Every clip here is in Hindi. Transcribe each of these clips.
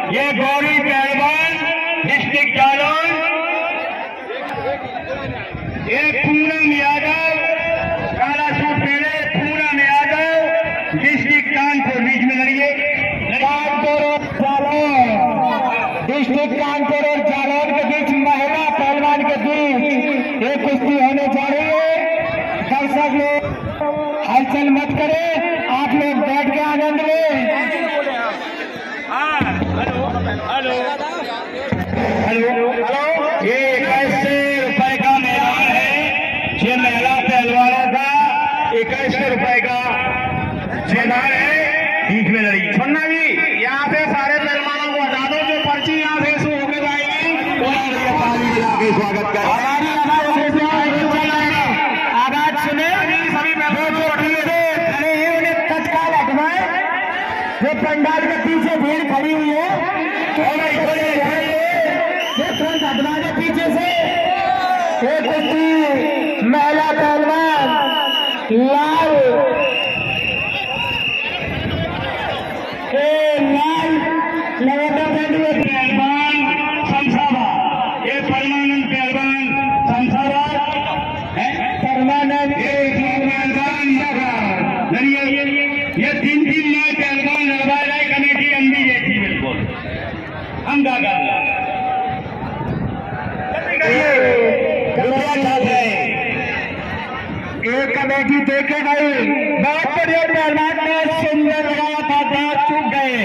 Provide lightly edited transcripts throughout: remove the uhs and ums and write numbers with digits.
ये गौरी पहलवान डिस्ट्रिक्ट जालौन, ये पूनम यादव काला सूट पहने, पूनम यादव डिस्ट्रिक्ट कानपुर, बीच में लड़िए। कानपुर और जालौन, डिस्ट्रिक्ट कानपुर और जालौन के बीच महिला पहलवान के बीच एक कुश्ती होने जा रही है। दर्शक लोग हलचल मत करें, आप लोग बैठ के आनंद लें। हेलो हेलो हेलो, ये 21 रुपए का मैदान है। ये महिला पहलवानों का 21 रुपए का मैदान है। बीच में लड़ी सुनना जी, यहाँ से सारे पहलवानों को हटा दो, जो पर्ची यहाँ से शुरू होकर जाएगी ताली बजा के स्वागत कर। हमारी आवाज सुने, सभी खड़े हैं उन्हें तत्काल हटवाए। जो पंडाल के पीछे भीड़ खड़ी हुई है तुरंत हटवा दे पीछे से। एक कुश्ती महिला पहलवान लाल लगातार पहलवान शमशाबा, ये परमानंद पहलवान शमशाबा है। परमानंद ये 3-3 नए पहलवान लड़वा रहे। कमेटी अंधी जैसी बिल्कुल हम क्या कर एक कमेटी देखे गई, बहुत बढ़िया पहलवान ने सुंदर लगाया था, दांत चूक गए।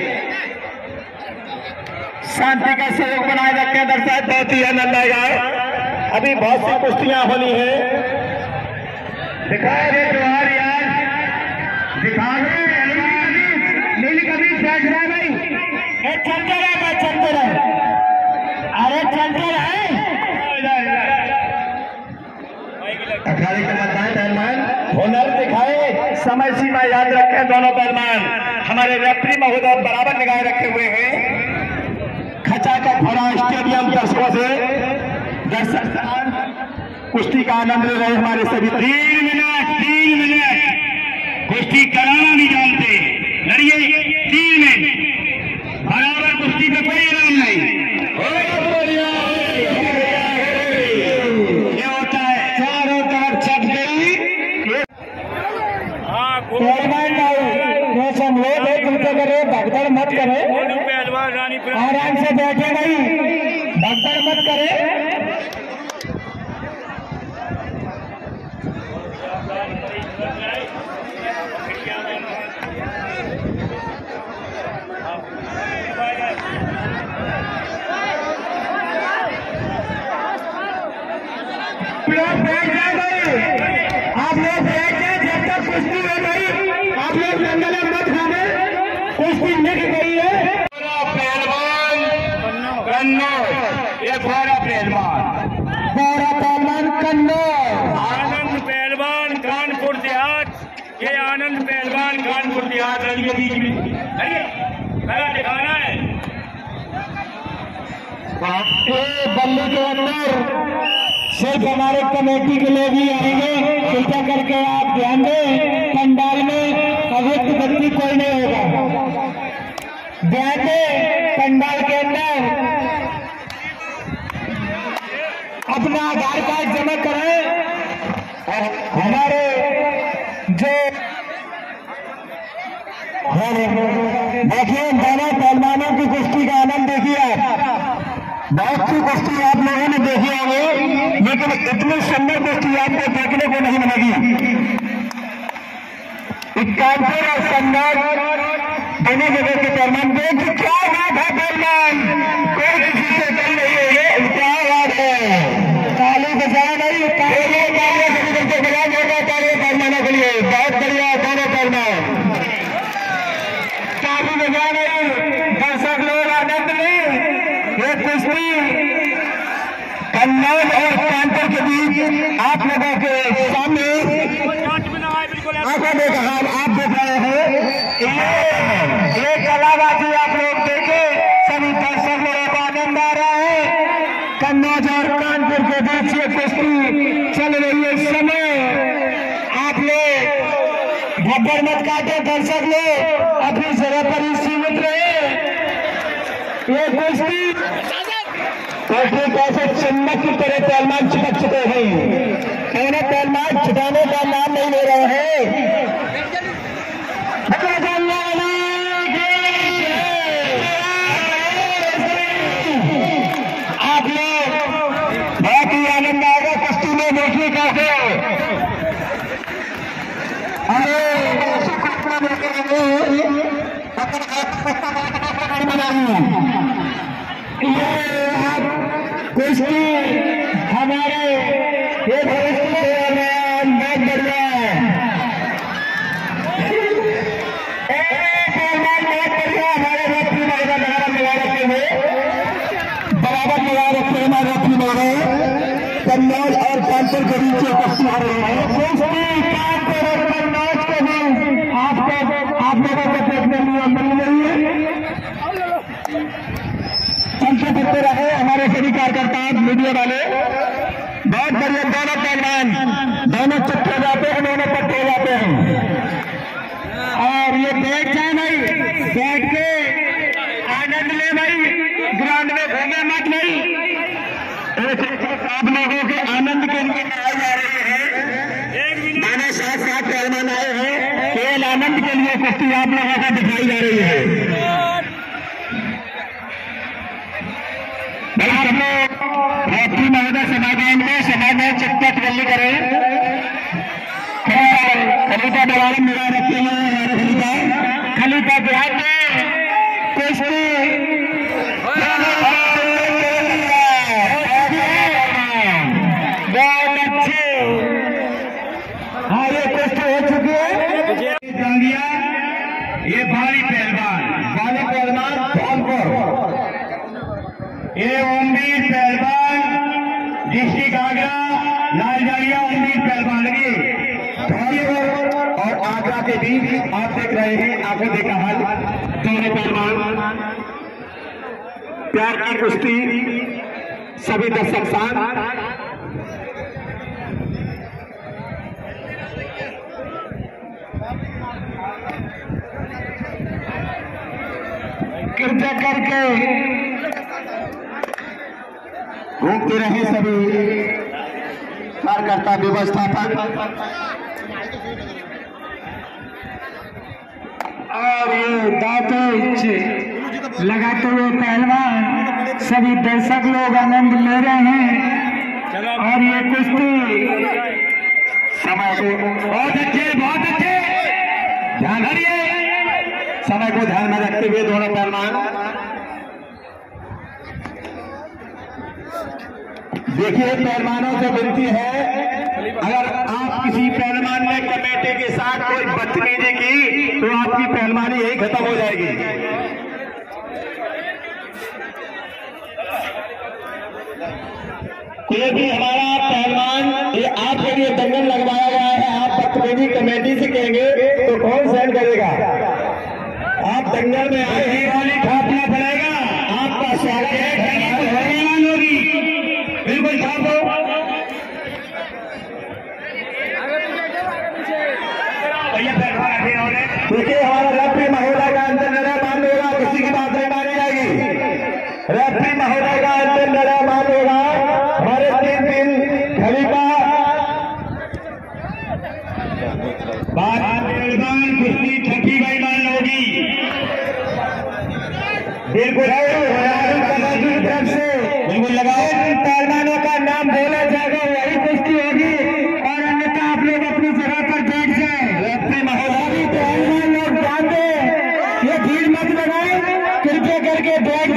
शांति का सहयोग बनाए रखे दर्शक, बहुत ही आनंद आएगा। अभी बहुत सी कुश्तियां होनी है। दिखाए रे त्योहार यार, दिखा नीली कभी बैठ रहा है भाई। चलते रहे, चलते रहे, अरे चलते रहे। अखाड़े के मतदान पहलवान हुनर दिखाए, समय सीमा याद रखें दोनों पहलवान। हमारे रेफरी महोदय बराबर लगाए रखे हुए हैं। खचा का घोड़ा स्टेडियम दर्शकों से दर्शक कुश्ती का आनंद ले रहे हमारे सभी। 3 मिनट कुश्ती कराना नहीं जानते, लड़िए 3 मिनट बराबर। कुश्ती पे कोई इनाम नहीं। ये होता है चारों तरफ छट गई। पहलवान रोशन लोग एक दूसरे करे, भगदड़ मत करे, आराम से बैठे नहीं, भगदड़ मत करे। आप लोग बैठ जाए, जब तक कुश्ती हो गई आप लोग जंगल में मत खाने। कुश्ती निक गई है। पहलवान कन्नौज, ये गौरा पहलवान कन्नौज, आनंद पहलवान कानपुर देहात। ये आनंद पहलवान कानपुर देहात लड़िए बीच में, पहला दिखाना है। बल्ली के अंदर सिर्फ हमारे कमेटी के लोग ही आएंगे। कृपया करके आप ध्यान दें, पंडाल में अवैध व्यक्ति कोई नहीं होगा। ध्यान दें, पंडाल के अंदर अपना आधार कार्ड जमा करें। हमारे जो देखिए दोनों पहलवानों की कुश्ती का आनंद देखिए आप। बहुत सी कुश्ती आप लोगों ने देखी होगी, लेकिन इतनी सुंदर कुश्ती आपको देखने को नहीं मिलेगी। कानपुर और कन्नौज दोनों जगह के पहलवान देख क्या बात है। पहलवान कोई किसी से कम नहीं है, ये क्या बात है। ताली बजाया नहीं, ताली पहलवानों के लिए बहुत बढ़िया दोनों पहलवान। ताली बजा नहीं, दर्शक लोग आनंद में। ये कुश्ती कन्नौज और कानपुर के बीच आप लोगों के सामने आंखों में कहा आप देख रहे हैं। ये कलाबाजी आप लोग देखे, सभी दर्शक लोगों को आनंद आ रहा है। कन्नौज और कानपुर के बीच ये कुश्ती चल रही है। इस समय आप लोग भगदड़ मत काटे, दर्शक लोग अपनी जगह पर ही सीमित रहे। ये कुश्ती कैसे चम्मच की तरह पहलवान छिटक चुके हैं। उन्हें पहलवान छिटाने का नाम नहीं ले रहे हैं। आप लोग बहुत ही आनंद आएगा कुश्ती में देखने का कुश्ती हमारे ये भविष्य बहुत बढ़िया है। हमारे रत्न महिला बराबर लगा रखे हमारे रत्न महिला कन्नौज और कानपुर के बीच कुश्ती हो रही है। कानपुर और कन्नौज के बीच आप लोगों को देखने लिए मिल रही है। चलते फिरते रहे हमारे सभी कार्यकर्ता मीडिया वाले। बहुत बढ़िया दोनों पहलवान दोनों चुप हो जाते हैं, दोनों पट्टे हो जाते हैं। और ये बैठ जाए भाई, बैठ के आनंद ले भाई, ग्राउंड में घूमे मत भाई। आप लोगों के आनंद के लिए आए जा रहे हैं। माने साथ साथ पहलवान आए हैं, केवल आनंद के लिए कुश्ती आप लोगों को दिखाई जा रही है। हम लोग रैप्री महोदय समाधान में चित्त जल्दी करें। खलीफा दवारा मिला रखते हैं हमारे खलीफा बिहार में कुश्ती बहुत अच्छे। हाँ ये कुश्ती हो चुकी है। ये भारी पहलवान धौलपुर, ये ओमवीर पहलवान डिस्ट्रिक्ट आगरा, लालजारिया ओमवीर पहलवान लगी धौलपुर और आगरा के बीच आप देख रहे हैं। आंखों देखा हाल दोनों पहलवान प्यार की कुश्ती सभी दर्शक साथ कृपया करके घूमते रहे सभी कार्यकर्ता व्यवस्थापक और ये दांतों लगाते हुए पहलवान सभी दर्शक लोग आनंद ले रहे हैं। और ये कुश्ती समय को बहुत अच्छे ध्यान रखिए, समय को ध्यान में रखते हुए दोनों पहलवान देखिए। पहलवानों से विनती है, अगर आप किसी पहलवान ने कमेटी के साथ कोई बदतमीजी की तो आपकी पहलवानी यही खत्म हो जाएगी। कोई भी हमारा पहलवान ये आपके लिए दंगल लगवाया गया है, आप बदतमीजी कमेटी से कहेंगे तो कौन सहन करेगा। आप दंगल में आए ही वाली खापना पड़ेगा। आपका स्वागत है, होगी बिल्कुल छाप दो। देखिए हमारा रेफरी महोदय का अंतिम निर्णय मान होगा, किसी की बात नहीं मानी जाएगी। रेफरी महोदय का अंतिम निर्णय मान होगा। हमारे 3 खलीफा पहलवान कुश्ती छठी गई मान होगी। बिल्कुल तरफ से बिल्कुल लगाओ। पहलवानों का नाम बोला जाएगा वही कुश्ती होगी, और अन्यथा आप लोग अपनी जगह पर बैठ जाए। रेफरी महोदय पहलवान लोग ध्यान दें, ये भीड़ मत लगाए, कृपया करके बैठ